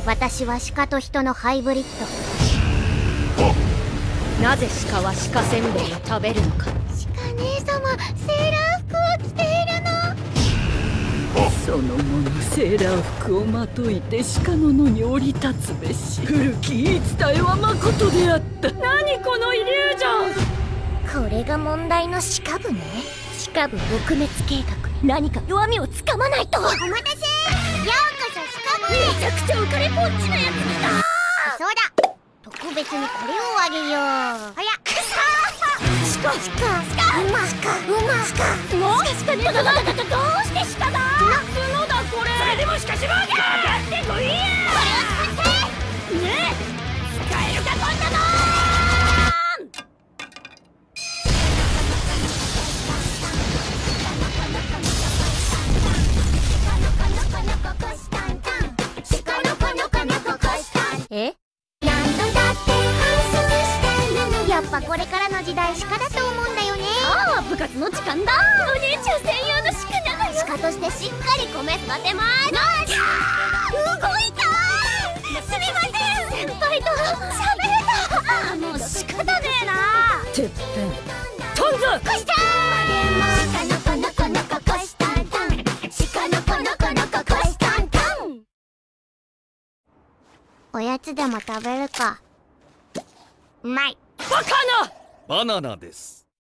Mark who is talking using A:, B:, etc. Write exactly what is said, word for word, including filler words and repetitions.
A: 私は鹿と人のハイブリッド。なぜ鹿は鹿せんべいを食べるのか。鹿姉様、セーラー服を着ているの。
B: その者セーラー服をまといて鹿の野に降り立つべし。古き言い伝えはまことであった。何このイリュージョン。
A: これが問題の鹿部ね。鹿部撲滅計画。何か弱みをつかまないと。お待たせ。ようこそ鹿部へ。めちゃくちゃ浮かれポンチのやつだ。そうだ、特別にこれをあげよう。はやくさー。鹿鹿鹿馬鹿馬鹿もう鹿ね。どどどどどどうして鹿だ。角だこれ。それでも鹿しろ。かかってこいや。これを使ってね。使えるかこんなの。え？何度だって反則してるの。やっぱこれからの時代鹿だと思うんだよね。ああ、部活の時間だ。お姉ちゃん専用の鹿なのよ。鹿としてしっかり米育てます。動いた。すみません。先輩と喋れた。あの鹿だねえな。
B: てっぺんとんぞ。
A: こしちゃー。鹿の子の子の子こしたんたん。鹿の子の子の子こしたんたん。おやつでも食べるか。うまい。
B: バカな。
C: バナナです。